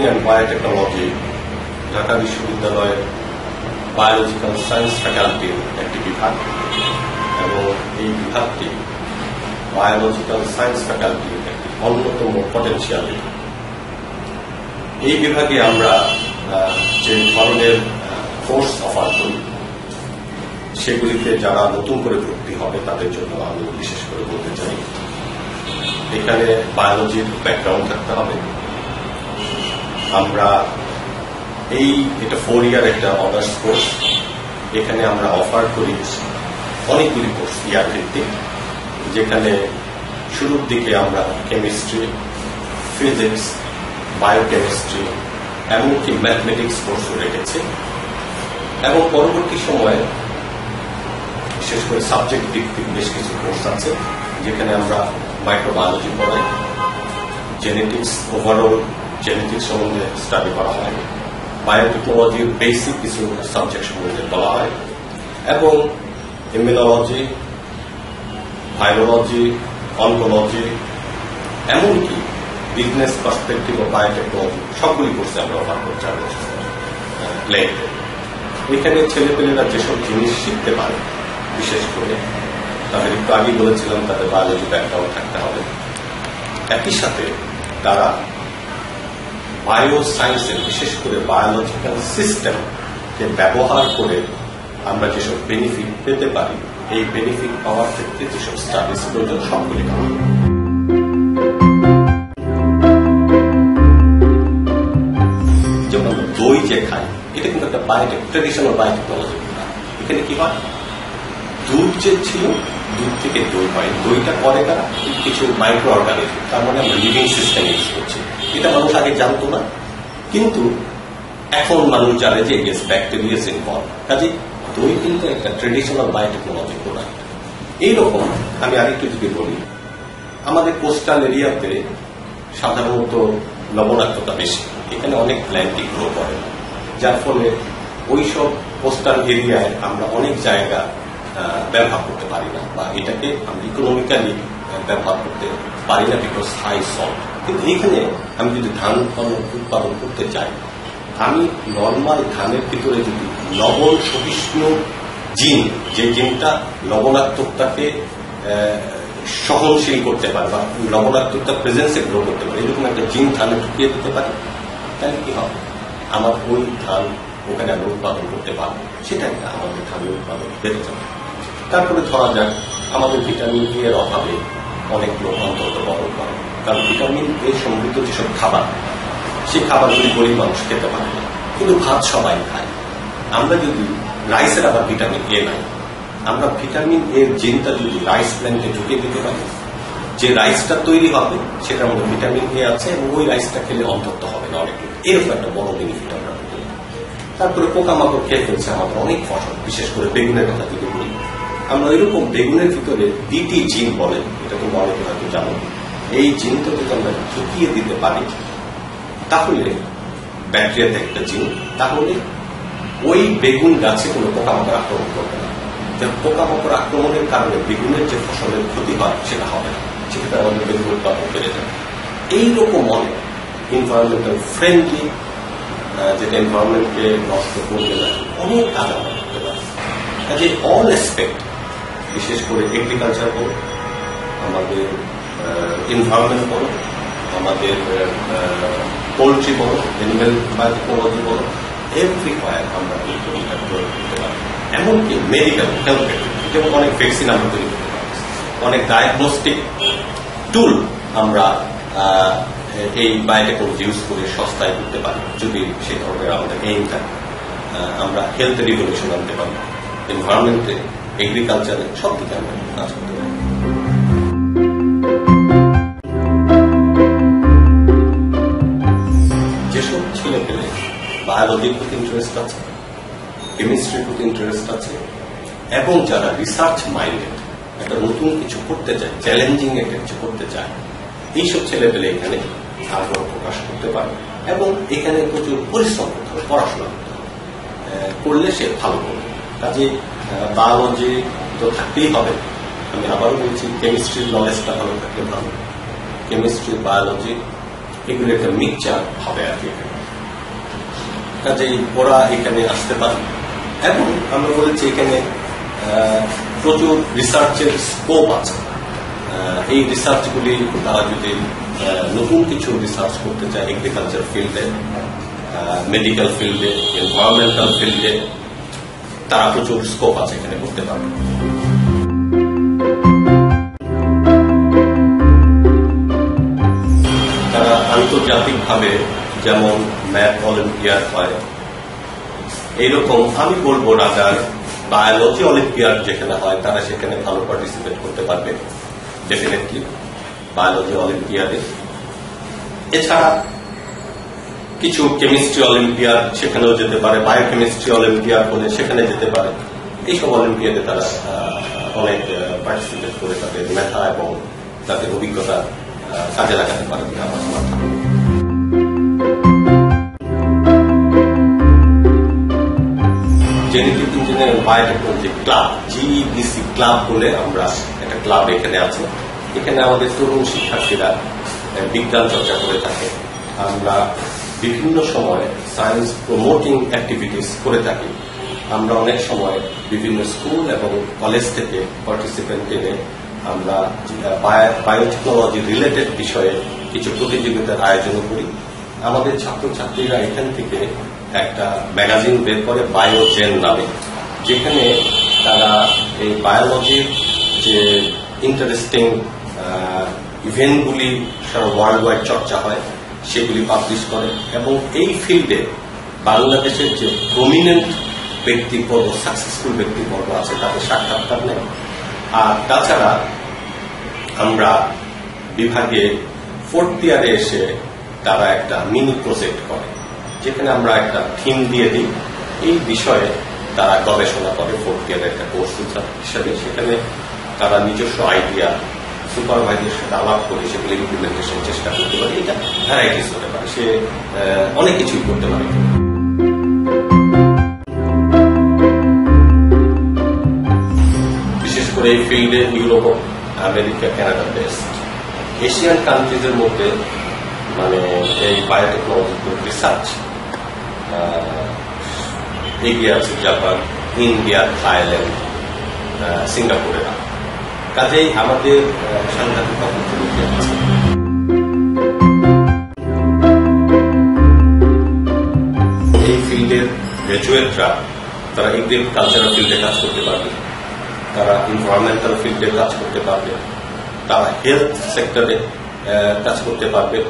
And biotechnology Dhaka বিশ্ববিদ্যালয়ের biological science ফ্যাকাল্টির একটি বিভাগ এবং এই বিভাগটি বায়োলজিক্যাল সায়েন্স ফ্যাকাল্টির একটি অন্যতম পটেনশিয়াল বিভাগ। এই বিভাগে আমরা যে ধরনের কোর্স অফার করি সেগুলিতে যারা নতুন করে ভর্তি হবে তাদের জন্য আমি বিশেষ করে বলতে চাই, এখানে বায়োলজির ব্যাকগ্রাউন্ড থাকতে হবে। আমরা এটা 4 ইয়ার একটা অনার্স কোর্স। এখানে আমরা অফার করি অনেকগুলি কোর্স ইয়ার ভিত্তিক, যেখানে শুরুর দিকে আমরা কেমিস্ট্রি, ফিজিক্স, বায়োকেমিস্ট্রি এমনকি ম্যাথমেটিক্স কোর্সও রেখেছি এবং পরবর্তী সময়ে বিশেষ করে সাবজেক্ট ভিত্তিক বেশ কিছু কোর্স আছে যেখানে আমরা মাইক্রোবায়োলজি পড়াই, জেনেটিক্স, ওভারঅল জেনেটিক্স সম্বন্ধে স্টাডি করা হয়, বায়োটেকনোলজির বেসিক কিছু সাবজেক্ট সম্বন্ধে বলা হয় এবং ইমিউনোলজি, ভাইরোলজি, অনকোলজি এমনকি বিজনেস পার্সপেক্টিভ ও বায়োটেকনোলজি সবগুলি কোর্সে আমরা অফার করছি। এখানে ছেলেপেলেরা যেসব জিনিস শিখতে পারে, বিশেষ করে তাদের একটু আগে বলেছিলাম তাদের বায়োলজি ব্যাকগ্রাউন্ড থাকতে হবে, একই সাথে তারা বায়ো সায়েন্সের বিশেষ করে বায়োলজিক্যাল সিস্টেমকে ব্যবহার করে আমরা যেসব বেনিফিট পেতে পারি এই বেনিফিট পাওয়ার ক্ষেত্রে যেসব স্টাডিজ প্রয়োজন সবগুলি পাওয়া। যেমন দই যে খাই এটা কিন্তু একটা ট্রেডিশনাল বায়োটেকনোলজি। এখানে কি হয়, দুধ যে ছিল দুধ থেকে দই হয়, দইটা পরে তারা কিছু মাইক্রো অর্গানিজম, তার মানে আমরা লিভিং সিস্টেম ইউজ করছি। এটা মানুষ আগে জানতো না, কিন্তু এখন মানুষ জানে যে ইয়েস ব্যাকটেরিয়াস ইনভলভ। কাজে দই কিন্তু একটা ট্রেডিশনাল বায়োটেকনোলজি প্রোডাক্ট। এইরকম আমি আরেকটু যদি বলি, আমাদের কোস্টাল এরিয়াতে সাধারণত লবণাক্ততা বেশি, এখানে অনেক প্ল্যান্টই গ্রো করে, যার ফলে ওইসব কোস্টাল এরিয়ায় আমরা অনেক জায়গা ব্যবহার করতে পারি না বা এটাকে আমরা ইকোনমিক্যালি ব্যবহার করতে পারি না বিকজ হাই সল্ট। কিন্তু এখানে আমি যদি ধান উৎপাদন করতে চাই, আমি নর্মাল ধানের ভিতরে যদি লবণ সহিষ্ণু জিন, যে জিনটা লবণাক্ততাকে সহনশীল করতে পারে বা লবণাক্ততার প্রেজেন্সে গ্রো করতে পারে, এরকম একটা জিন ধানে ঢুকিয়ে দিতে পারি, তাহলে কি হবে, আমার ওই ধান ওখানে আমি উৎপাদন করতে পারবো, সেটা একটা আমাদের ধানের উৎপাদন বেড়ে যাবে। তারপরে ধরা যাক আমাদের ভিটামিন এ এর অভাবে অনেক লোক অন্তর্বরণ করে, কারণ ভিটামিন এ সমৃদ্ধ যেসব খাবার সেই খাবারগুলি গরিব মানুষ খেতে পারে না, কিন্তু ভাত সবাই খায়। আমরা যদি রাইসের আবার ভিটামিন এ নাই, আমরা ভিটামিন এর জিনটা যদি রাইস প্ল্যান্টে ঢুকিয়ে দিতে পারি, যে রাইসটা তৈরি হবে সেটার মধ্যে ভিটামিন এ আছে এবং ওই রাইসটা খেলে অন্তত হবে না অনেক, এরকম একটা বড় বেনিফিট আমরা পেতে। তারপরে পোকামাকড় খেয়ে ফেলছে আমাদের অনেক ফসল, বিশেষ করে বেগুনের কথা যদি বলি, আমরা এরকম বেগুনের ভিতরে ডিটি জিন বলে, এটা তো অনেকে হয়তো জানো, এই জিনটা যদি আমরা ঢুকিয়ে দিতে পারি তাহলে ব্যাকটেরিয়াতে একটা জিন, তাহলে ওই বেগুন গাছে কোনো পোকামাকড় আক্রমণ করবে না। পোকামাকড় আক্রমণের কারণে বেগুনের যে ফসলের ক্ষতি হয় সেটা হবে না, সেক্ষেত্রে আমাদের বেগুন উৎপাদন বেড়ে যাবে। এইরকম অনেক এনভায়রনমেন্টাল ফ্রেন্ডলি, যেটা এনভায়রনমেন্টকে নষ্ট করবে না, অনেক কাজ আমরা করতে পারি। কাজে অল অ্যাসপেক্ট, বিশেষ করে এগ্রিকালচার বলো, আমাদের এনভায়রনমেন্ট বলো, আমাদের পোলট্রি বলো, অ্যানিম্যাল বায়োটেকনোলজি বলো, এভরিওয়্যার আমরা এই প্রয়োগ করতে পারি। এমনকি মেডিকেল হেলথ কেয়ার, যেমন অনেক ভ্যাকসিন আমরা তৈরি করতে পারি, অনেক ডায়াগনস্টিক টুল আমরা এই বায়োটেকনোলজি ইউজ করে সস্তায় করতে পারি, যদি সেই ধরনের আমাদের এইম থাকে। আমরা হেলথ রিভলিউশন আনতে পারি, এনভায়রনমেন্টে, এগ্রিকালচারে, সব দিকে আমরা কাজ করতে পারি। যেসব ছেলে পেলে বায়োলজির প্রতি ইন্টারেস্ট আছে, কেমিস্ট্রির প্রতি ইন্টারেস্ট আছে এবং যারা রিসার্চ মাইন্ডেড, একটা নতুন কিছু করতে চায়, চ্যালেঞ্জিং একটা কিছু করতে চায়, এইসব ছেলে পেলে এখানে আগ্রহ প্রকাশ করতে পারে এবং এখানে প্রচুর পরিশ্রম করতে হবে, পড়াশোনা করতে হবে, করলে সে ভালো করবে। কাজে বায়োলজি তো থাকতেই হবে। আমি আবারও বলছি, কেমিস্ট্রির নলেজটা ভালো থাকলে ভালো, কেমিস্ট্রি, বায়োলজি এগুলো একটা মিক্সচার হবে আর কি। কাজেই ওরা এখানে আসতে পারে। এবং আমরা বলেছি এখানে প্রচুর রিসার্চের স্কোপ আছে। এই রিসার্চগুলি তারা যদি নতুন কিছু রিসার্চ করতে চায় এগ্রিকালচার ফিল্ডে, মেডিকেল ফিল্ডে, এনভায়রনমেন্টাল ফিল্ডে, তারা প্রচুর স্কোপ আছে এখানে করতে পারবে। তারা আন্তর্জাতিকভাবে যেমন ম্যাথ অলিম্পিয়াড হয়, এইরকম আমি বলবো রাজার বায়োলজি অলিম্পিয়াড যেখানে হয় তারা সেখানে ভালো পার্টিসিপেট করতে পারবে ডেফিনেটলি বায়োলজি অলিম্পিয়াডে। এছাড়া কিছু কেমিস্ট্রি অলিম্পিয়াড সেখানেও যেতে পারে, বায়োকেমিস্ট্রি অলিম্পিয়াড হলে সেখানে যেতে পারে। এইসব অলিম্পিয়াডে তারা অনেক পার্টিসিপেট করে তাদের মেধা এবং তাদের অভিজ্ঞতা কাজে লাগাতে পারে বলে আমার ধারণা। Genetic engineering biotechnology club, GEBC club বলে আমরা একটা ক্লাব এখানে আছে। এখানে আমাদের তরুণ শিক্ষার্থীরা বিজ্ঞান চর্চা করে থাকে। আমরা বিভিন্ন সময় সায়েন্স প্রমোটিং অ্যাক্টিভিটিস করে থাকি। আমরা অনেক সময় বিভিন্ন স্কুল এবং কলেজ থেকে পার্টিসিপেন্ট এনে আমরা বায়োটেকনোলজি রিলেটেড বিষয়ে কিছু প্রতিযোগিতার আয়োজন করি। আমাদের ছাত্রছাত্রীরা এখান থেকে একটা ম্যাগাজিন বের করে বায়োজেন নামে, যেখানে তারা এই বায়োলজির যে ইন্টারেস্টিং ইভেন্টগুলি সারা ওয়ার্ল্ড ওয়াইড চর্চা হয় সেগুলি পাবলিশ করে এবং এই ফিল্ডে বাংলাদেশের যে প্রমিনেন্ট ব্যক্তিবর্গ, সাকসেসফুল ব্যক্তিবর্গ আছে তাদের সাক্ষাৎকার নেয়। আর তাছাড়া আমরা বিভাগে 4th ইয়ারে এসে তারা একটা মিনি প্রজেক্ট করে, যেখানে আমরা একটা থিম দিয়ে দিই, এই বিষয়ে তারা গবেষণা করে 4th ইয়ারের একটা কোর্স হিসাবে। সেখানে তারা নিজস্ব আইডিয়া সুপারভাইজারের সাথে আলাপ করে সেগুলো ইমপ্লিমেন্টেশন চেষ্টা করতে পারে। এটা ভ্যারাইটিস হতে পারে, সে অনেক কিছুই করতে পারে। বিশেষ করে এই ফিল্ডে Europe, America, Canada best. Asian কান্ট্রিজের মধ্যে মানে এই বায়োটেকনোলজিক্যাল রিসার্চ এগিয়ে আছে জাপান, ইন্ডিয়া, থাইল্যান্ড, সিঙ্গাপুরেরা। কাজেই আমাদের সাংঘাতিক অপরচুনিটি আছে। এই ফিল্ডের গ্র্যাজুয়েটরা তারা এগ্রিকালচারাল ফিল্ডে কাজ করতে পারবে, তারা এনভায়রনমেন্টাল ফিল্ডে কাজ করতে পারবে, তারা হেলথ সেক্টরে কাজ করতে পারবে,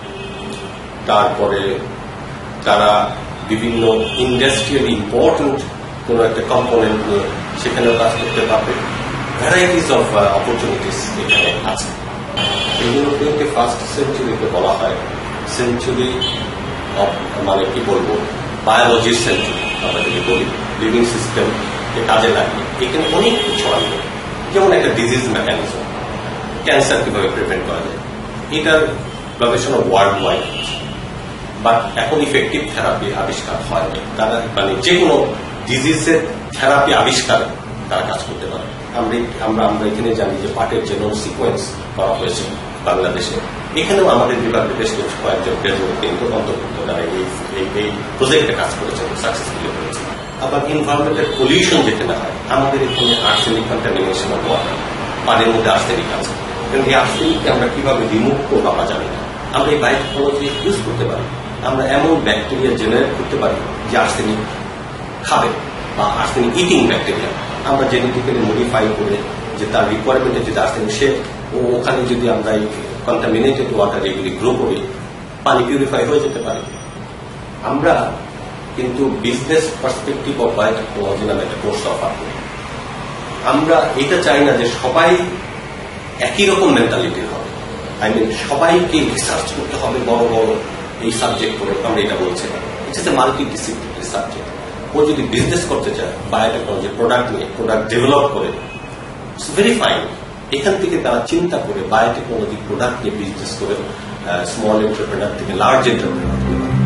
তারপরে তারা বিভিন্ন ইন্ডাস্ট্রিয়াল ইম্পর্টেন্ট কোন একটা কম্পোনেন্ট নিয়ে সেখানেও কাজ করতে পারবে। ভ্যারাইটিস অফ অপরচুনিটিস এখানে আছে। ইউরোপিয়ানকে ফার্স্ট সেঞ্চুরিতে বলা হয় সেঞ্চুরি অফ, মানে কি বলবো, বায়োলজির সেঞ্চুরি। আমরা যদি বলি লিভিং সিস্টেমকে কাজে লাগিয়ে এখানে অনেক কিছু আসবে, যেমন একটা ডিজিজ মেকানিজম, ক্যান্সার কিভাবে প্রিভেন্ট করা যায়, এটার গবেষণা ওয়ার্ল্ড ওয়াইড। বাট এখন ইফেক্টিভ থেরাপি আবিষ্কার হয়নি। তারা মানে যে কোনো ডিজিজের থেরাপি আবিষ্কার তারা কাজ করতে পারে। আমরা এখানে জানি যে পার্টের জেনোম সিকোয়েন্স করা হয়েছে বাংলাদেশে। এখানেও আমাদের বিভাগে বেশ কিছু কয়েকজন গ্রাজুয়েট কিন্তু অন্তর্ভুক্ত, তারা এই প্রজেক্টে কাজ করেছেন, সাকসেসফুলি করেছে। আবার এনভায়রনমেন্টের পলিউশন যেখানে হয়, আমাদের এখানে আর্সেনিক কন্টামিনেশন অফ ওয়াটার, পানির মধ্যে আর্সেনিক আছে, কিন্তু এই আর্সেনিককে আমরা কিভাবে রিমুভ করবো আমরা জানি না। আমরা এই বায়োটেকনোলজি ইউজ করতে পারি। আমরা এমন ব্যাকটেরিয়া জেনারেট করতে পারি যে আর্সেনিক খাবে বা আর্সেনিক ইটিং ব্যাকটেরিয়া। আমরা জেনেটিক্যালি মডিফাই করে যে তার রিকোয়ারমেন্টে যদি আর্সেনিক সে ওখানে যদি আমরা এই কন্টামিনেটেড ওয়াটার এগুলি গ্রো করি, পানি পিউরিফাই হয়ে যেতে পারে। আমরা কিন্তু বিজনেস পার্সপেক্টিভ অফ বায়োটেকনোলজি নামে একটা কোর্স অফার করি। আমরা এটা চাই না যে সবাই একই রকম মেন্টালিটির হবে, সবাইকে রিসার্চ করতে হবে বড় বড় এই সাবজেক্ট করে, আমরা এটা বলছি না। It's a multidisciplinary subject. ও যদি বিজনেস করতে চায় বায়োটেকনোলজি প্রোডাক্ট নিয়ে, প্রোডাক্ট ডেভেলপ করে, ইটস ভেরি ফাইন। এখান থেকে তারা চিন্তা করে বায়োটেকনোলজি প্রোডাক্ট নিয়ে বিজনেস করে স্মল এন্টারপ্রেনার থেকে লার্জ এন্টারপ্রেনার হতে পারে।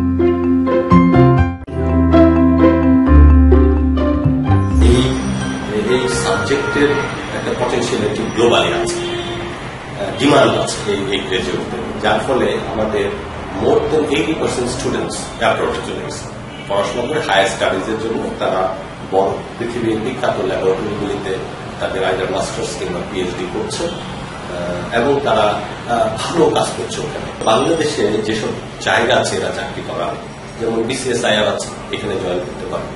এই সাবজেক্টের একটা পটেনশিয়ালিটি গ্লোবালি আছে, ডিমান্ড আছে এই গ্রাজুয়েটদের, যার ফলে আমাদের মোর দেন 80% স্টুডেন্টস অ্যাব্রডে চলে গেছে। পড়াশোনা করে হায়ার স্টাডিজের জন্য তারা বড় পৃথিবীর বিখ্যাত ল্যাবরেটরিগুলিতে তাদের আইদার মাস্টার্স কিংবা পিএইচডি করছে এবং তারা ভালো কাজ করছে ওখানে। বাংলাদেশে যেসব জায়গা আছে এরা চাকরি করা, যেমন বিসিএসআইআর আছে, এখানে জয়েন করতে পারে।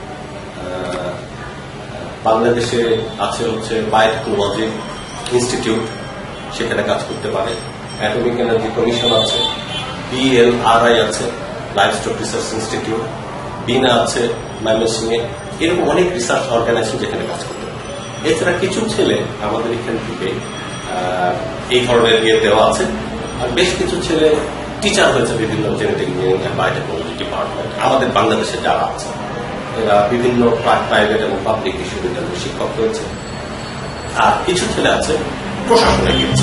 বাংলাদেশে আছে হচ্ছে বায়োটেকনোলজি ইনস্টিটিউট, সেখানে কাজ করতে পারে। অ্যাটমিক এনার্জি কমিশন আছে, বিএলআরআই আছে, লাইভস্টক রিসার্চ ইনস্টিটিউট, বিনা আছে ময়মনসিংহে, এরকম অনেক রিসার্চ অর্গানাইজেশন যেখানে কাজ করতে পারে। এছাড়া কিছু ছেলে আমাদের এখান থেকে এই ধরনের দেওয়া আছে, আর বেশ কিছু ছেলে টিচার হয়েছে বিভিন্ন genetic engineering and biotechnology department আমাদের বাংলাদেশে যারা আছে। এরা বিভিন্ন প্রাইভেট এবং পাবলিক বিশ্ববিদ্যালয়ের শিক্ষক হয়েছে, আর কিছু ছেলে আছে প্রশাসনে গিয়েছে।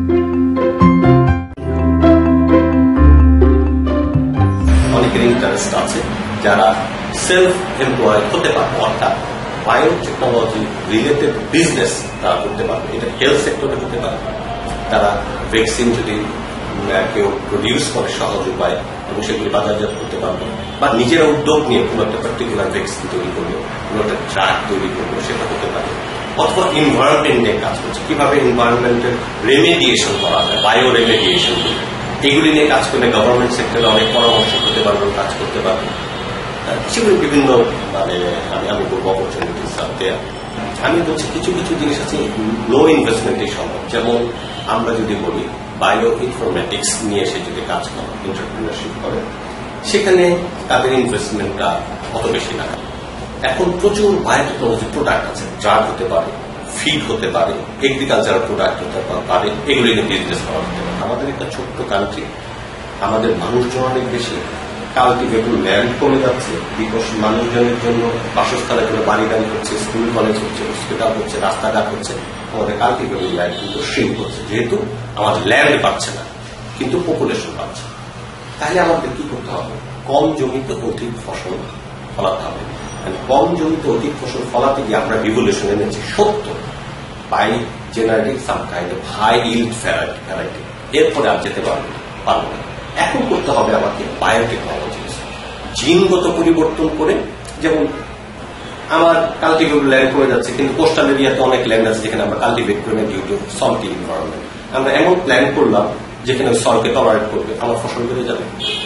অনেকের ইন্টারেস্ট আছে যারা সেলফ এমপ্লয়েড হতে পারবে, অর্থাৎ বায়োটেকনোলজি রিলেটেড বিজনেস তারা করতে পারবে। এটা হেলথ সেক্টরে হতে পারে। তারা ভ্যাকসিন যদি কেউ প্রডিউস করে সহজ উপায় এবং সেগুলি বাজারজাত করতে পারবে, বা নিজেরা উদ্যোগ নিয়ে কোনো একটা পার্টিকুলার ভ্যাকসিন তৈরি করবে, কোনো একটা ড্রাগ তৈরি করবে, সেটা হতে পারে। অথবা এনভায়রনমেন্ট নিয়ে কাজ করছে, কিভাবে এনভায়রনমেন্টের রেমেডিয়েশন করা যায়, বায়ো রেমেডিয়েশন, এগুলি নিয়ে কাজ করলে গভর্নমেন্ট সেক্টরে অনেক পরামর্শ করতে পারবে, কাজ করতে পারবে। সেগুলি বিভিন্ন আমি বলবো অপরচুনিটিস দেয়া। আমি বলছি কিছু কিছু জিনিস আছে লো ইনভেস্টমেন্টে সম্ভব। যেমন আমরা যদি বলি বায়ো ইনফরমেটিক্স নিয়ে এসে যদি কাজ করে, এন্টারপ্রিনারশিপ করে, সেখানে তাদের ইনভেস্টমেন্টটা অত বেশি না। এখন প্রচুর বায়োটেকনোলজি প্রোডাক্ট আছে, ড্রাগ হতে পারে, ফিড হতে পারে, এগ্রিকালচারাল প্রোডাক্ট হতে পারে, এগুলি নিয়ে বিজনেস করা হতে পারে। আমাদের একটা ছোট্ট কান্ট্রি, আমাদের মানুষজন অনেক বেশি, কাল্টিভেবল ল্যান্ড কমে যাচ্ছে, বিকজ মানুষজনের জন্য বাসস্থানের জন্য বাড়ি গাড়ি হচ্ছে, স্কুল কলেজ হচ্ছে, হসপিটাল হচ্ছে, রাস্তাঘাট হচ্ছে, আমাদের কাল্টিভেবল ল্যান্ড কিন্তু শ্রিঙ্ক হচ্ছে, যেহেতু আমাদের ল্যান্ড পাচ্ছে না কিন্তু পপুলেশন পাচ্ছে। তাহলে আমাদের কি করতে হবে? কম জমিতে অধিক ফসল ফলাতে হবে। কম জমিতে অধিক ফসল ফলাতে গিয়ে আমরা রিভলিউশন এনেছি সত্য, by generating some kind of high yield variety. এরপরে আর যেতে পারবো না। এখন করতে হবে আমাকে বায়োটেকনোলজি, জিনগত পরিবর্তন করে। যেমন আমার কাল্টিভেবল ল্যান্ড কমে যাচ্ছে, কিন্তু কোস্টাল এরিয়াতে অনেক ল্যান্ড আছে যেখানে আমরা কাল্টিভেট করে ডিউ টু সল্টি এনভায়রনমেন্ট। আমরা এমন প্ল্যান করলাম যেখানে সলকে টলারেট করবে, আমার ফসল বেড়ে যাবে।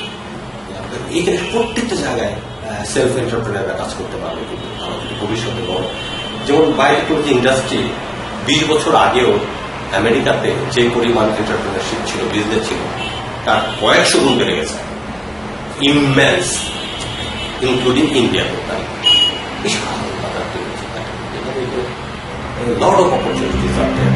এখানে প্রত্যেকটা জায়গায় সেলফ এন্টারপ্রেনাররা কাজ করতে পারবে কিন্তু ভবিষ্যতে বড়। যেমন বায়োটেকনোলজি ইন্ডাস্ট্রি 20 বছর আগেও আমেরিকাতে যে পরিমাণ এন্টারপ্রেনারশিপ ছিল, বিজনেস ছিল, তার কয়েকশো গুণ বেড়ে গেছে, immense, including India. Lot of opportunities are there.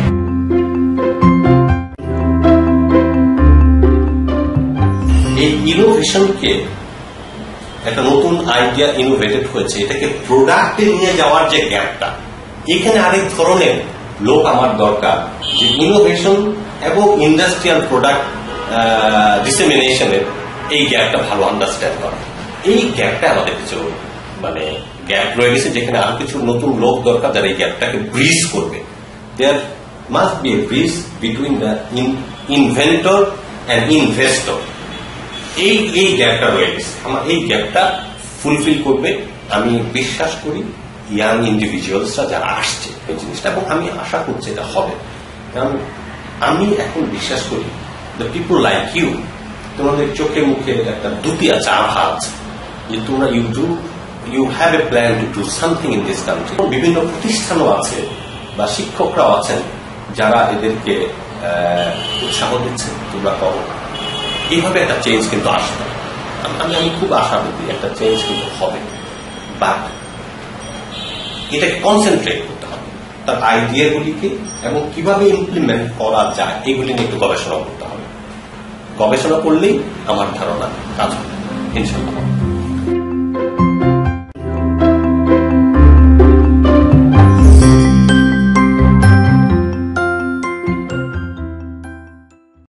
এই ইনোভেশনকে একটা নতুন আইডিয়া ইনোভেটেড হয়েছে, এটাকে প্রোডাক্টে নিয়ে যাওয়ার যে গ্যাপটা, এখানে আরেক ধরনের লোক আমার দরকার, যে ইনোভেশন এবং ইন্ডাস্ট্রিয়াল প্রোডাক্ট ডিসেমিনেশনের এই গ্যাপটা ভালো আন্ডারস্ট্যান্ড করা। এই গ্যাপটা আমাদের কিছু গ্যাপ রয়ে গেছে, যেখানে আরো কিছু নতুন লোক দরকার যারা এই গ্যাপটাকে ব্রিজ করবে। There must be a bridge between the inventor and investor. এই গ্যাপটা রয়ে গেছে, আমার এই গ্যাপটা ফুলফিল করবে আমি বিশ্বাস করি ইয়াং ইন্ডিভিজুয়ালসরা যারা আসছে এই জিনিসটা, এবং আমি আশা করছি এটা হবে। কারণ আমি এখন বিশ্বাস করি দ্য পিপল লাইক ইউ, তোমাদের চোখে মুখে একটা দুটি আছে, আভা আছে যে তোমরা you have a plan to do something in this country. বিভিন্ন প্রতিষ্ঠানও আছে বা শিক্ষকরাও আছেন যারা এদেরকে উৎসাহ দিচ্ছে, তোমরা করো। এইভাবে একটা চেঞ্জ কিন্তু আসবে। আমি খুব আশাবাদী একটা চেঞ্জ কিন্তু হবে, বাট এটাকে কনসেন্ট্রেট করতে হবে, তার আইডিয়াগুলিকে এবং কিভাবে ইমপ্লিমেন্ট করা যায় এগুলি নিয়ে একটু গবেষণা করতে হবে। গবেষণা করলেই আমার ধারণা কাজ হবে ইনশাআল্লাহ।